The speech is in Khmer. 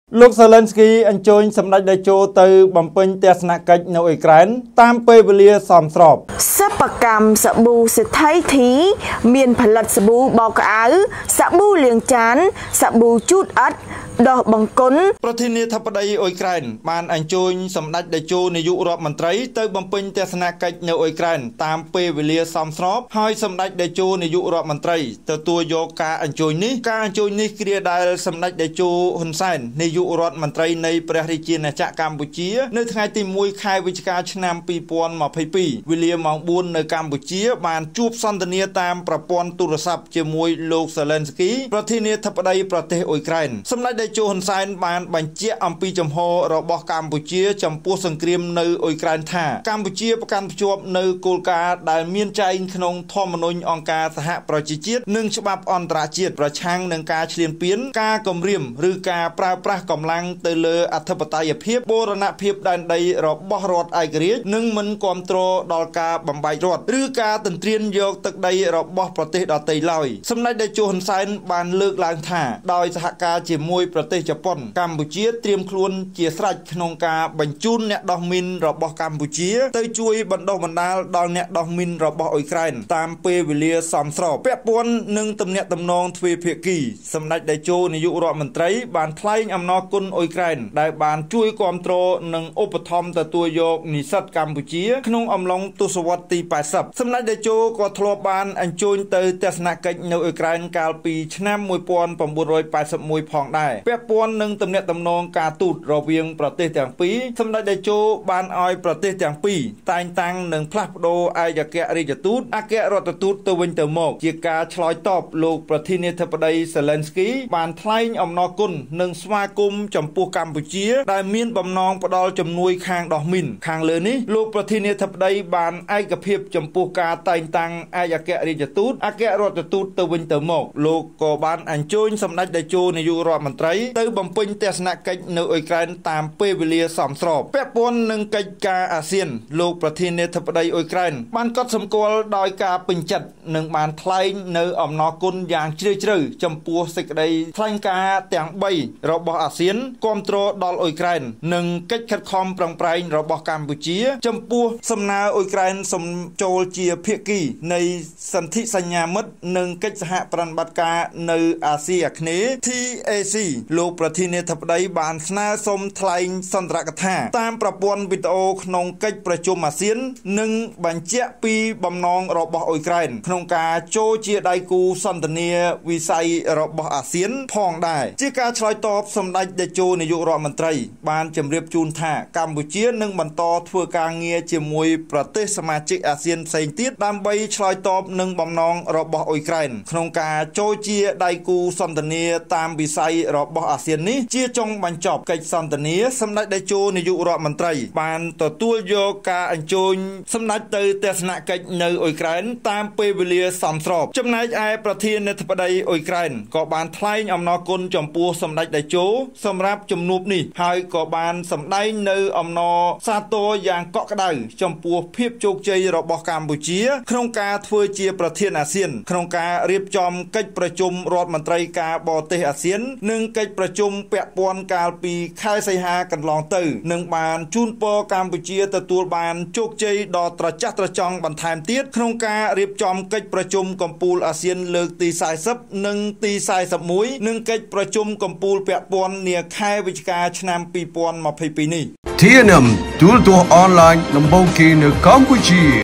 លោក Zelensky អញ្ជើញសម្ដេចតេជោទៅបំពេញទស្សនកិច្ចនៅអ៊ុយក្រែនតាមពេលវេលាសមស្របសិប្បកម្មសាប៊ូសេដ្ឋីធីមានផលិតសាប៊ូបោកក្អៅសាប៊ូលាងចានសាប៊ូជូតអិតដោះបង្គន់ប្រធានាធិបតីអ៊ុយក្រែនបានអញ្ជើញសម្ដេចតេជោនាយករដ្ឋមន្ត្រីទៅបំពេញទស្សនកិច្ចនៅអ៊ុយក្រែនតាមពេលវេលាសមស្របហើយសម្ដេចតេជោនាយករដ្ឋមន្ត្រីទទួលយកការអញ្ជើញនេះគ្រាដែលសម្ដេចតេជោហ៊ុនសែននាយករដ្ឋមន្ត្រីនៃព្រះរាជាណាចក្រកម្ពុជានៅថ្ងៃទី1ខែវិច្ឆិកាឆ្នាំ2022វេលាម៉ោង4នៅកម្ពុជាបានជួបសន្ទនាតាមប្រព័ន្ធទូរស័ព្ទជាមួយលោក Zelensky ប្រធានាធិបតីប្រទេសអ៊ុយក្រែនសម្ដេចតេជោហ៊ុនសែនបានបញ្ជាក់អំពីចំហរបស់កម្ពុជាចំពោះសង្គ្រាមនៅអ៊ុយក្រែនថាកម្ពុជាប្រកាន់ភ្ជាប់នៅគោលការណ៍ដែលមានចែងក្នុងធម្មនុញ្ញអង្គការសហប្រជាជាតិនិងច្បាប់អន្តរជាតិប្រឆាំងនឹងការឈ្លានពានការគំរាមឬការប្រើប្រាស់កម្លាំងទៅលើអធិបតេយ្យភាពបូរណភាពដែនដីរបស់រដ្ឋឯករាជ្យនិងមិនគាំទ្រដល់ការបំបែករដ្ឋឬការទន្ទ្រានយកទឹកដីរបស់ប្រទេសដទៃឡើយសម្ដេចតេជោហ៊ុនសែនបានលើកឡើងថាដោយសហការជាមួយប្រទេសជប៉ុនកម្ពុជាត្រៀមខ្លួនជាស្រេចក្នុងការបញ្ជូនអ្នកដោះមីនរបស់កម្ពុជាទៅជួយបណ្ដុះបណ្ដាលដល់អ្នកដោះមីនរបស់អ៊ុយក្រែនតាមពេលវេលាសមស្របពាក់ព័ន្ធនឹងទំនាក់ទំនងទ្វេភាគីសម្ដេចតេជោនាយករដ្ឋមន្ត្រីបានថ្លែងអំណរគុណអ៊ុយក្រែនដែលបានជួយគាំទ្រនិងឧបត្ថម្ភទទួលយកនិស្សិតកម្ពុជាក្នុងអំឡុងទសវត្សរ៍ទី80សម្ដេចតេជោក៏ធ្លាប់បានអញ្ជើញទៅទស្សនកិច្ចនៅអ៊ុយក្រែនកាលពីឆ្នាំ1981ផងដែរពាក់ព័ន្ធនឹងទំនាក់ទំនងការទូតរវាងប្រទេសទាំងពីរសម្ដេចតេជោបានឲ្យប្រទេសទាំងពីរតែងតាំងនិងផ្លាស់ប្ដូរឯកអគ្គរដ្ឋទូតអគ្គរដ្ឋទូតទៅវិញទៅមកជាការឆ្លើយតបលោកប្រធានាធិបតី Zelensky បានថ្លែងអំណរគុណនិងស្វាគមន៍ចំពោះកម្ពុជាដែលមានបំណងផ្ដល់ជំនួយខាងដោះមីនខាងលើនេះលោកប្រធានាធិបតីបានឯកភាពចំពោះការតែងតាំងឯកអគ្គរដ្ឋទូតអគ្គរដ្ឋទូតទៅវិញទៅមកលោកក៏បានអញ្ជើញសម្ដេចតេជោនាយករដ្ឋមន្ត្រីទៅបំពេញទស្សនកិច្ចនៅអ៊ុយក្រែនតាមពេលវេលាសមស្របពាក់ព័ន្ធនឹងកិច្ចការអាស៊ានលោកប្រធានាធិបតីអ៊ុយក្រែនបានកត់សម្គាល់ដោយការពេញចិត្តនិងបានថ្លែងនៅអំណរគុណយ៉ាងជ្រាលជ្រៅចំពោះសេចក្តីថ្លែងការណ៍ទាំង3របស់អាស៊ានគាំទ្រដល់អ៊ុយក្រែននិងកិច្ចខិតខំប្រឹងប្រែងរបស់កម្ពុជាចំពោះសំណើអ៊ុយក្រែនសូមចូលជាភាគីនៃសន្ធិសញ្ញាមិត្តនិងកិច្ចសហប្រតិបត្តិការនៅអាស៊ីអាគ្នេយ៍ TAC លោកប្រធានាធិបតីបានស្នើសុំថ្លែងសន្ទរកថាតាមប្រព័ន្ធវីដេអូក្នុងកិច្ចប្រជុំអាស៊ាននិងបញ្ជាក់ពីបំណងរបស់អ៊ុយក្រែនក្នុងការចូលជាដៃគូសន្ទនាវិស័យរបស់អាស៊ានផងដែរជាការឆ្លើយតបសម្ដេចតេជោនាយករដ្ឋមន្ត្រីបានជម្រាបជូនថាកម្ពុជានឹងបន្តធ្វើការងារជាមួយប្រទេសសមាជិកអាស៊ានផ្សេងទៀតដើម្បីឆ្លើយតបនឹងបំណងរបស់អ៊ុយក្រែនក្នុងការចូលជាដៃគូសន្ទនាតាមវិស័យរបស់អាស៊ាននេះជាចុងបញ្ចប់កិច្ចសន្ទនាសម្ដេចតេជោនាយករដ្ឋមន្ត្រីបានទទួលយកការអញ្ជើញសម្ដេចទៅទស្សនកិច្ចនៅអ៊ុយក្រែនតាមពេលវេលាសមស្របចំណែកឯប្រធានាធិបតីអ៊ុយក្រែនក៏បានថ្លែងអំណរគុណចំពោះសម្ដេចតេជោសម្រាប់ជំនួបនេះហើយក៏បានសម្ដែងនៅអំណរសាទរយ៉ាងកក់ក្ដៅចំពោះភាពជោគជ័យរបស់កម្ពុជាក្នុងការធ្វើជាប្រធានអាស៊ានក្នុងការរៀបចំកិច្ចប្រជុំរដ្ឋមន្ត្រីការបរទេសអាស៊ាននិងកិច្ចប្រជុំពាក់ព័ន្ធកាលពីខែសីហាកន្លងទៅនិងបានជូនពរកម្ពុជាទទួលបានជោគជ័យដ៏ត្រចះត្រចង់បន្ថែមទៀតក្នុងការរៀបចំកិច្ចប្រជុំកំពូលអាស៊ានលើកទី40និងទី41និងកិច្ចប្រជុំកំពូលពាក់ព័ន្ធនាខែវិច្ឆិកាឆ្នាំ2022នេះ TNM ទូរទស្សន៍អនឡាញដំបូងគេនៅកម្ពុជា